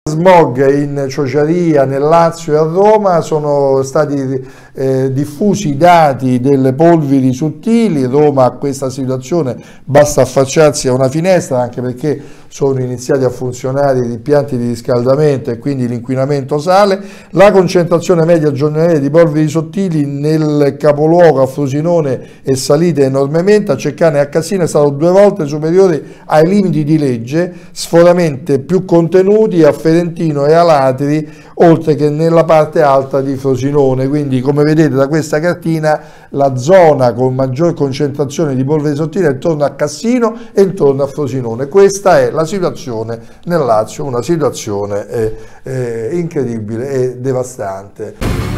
Smog in Ciociaria, nel Lazio e a Roma, sono stati diffusi i dati delle polveri sottili. Roma ha questa situazione, basta affacciarsi a una finestra, anche perché sono iniziati a funzionare gli impianti di riscaldamento e quindi l'inquinamento sale. La concentrazione media giornaliera di polveri sottili nel capoluogo a Frosinone è salita enormemente, a Ceccane e a Cassino è stato 2 volte superiore ai limiti di legge, sforamenti più contenuti a Ferentino e a Latri, oltre che nella parte alta di Frosinone. Quindi, come vedete da questa cartina, la zona con maggior concentrazione di polveri sottili è intorno a Cassino e intorno a Frosinone. Questa è la situazione nel Lazio, una situazione incredibile e devastante.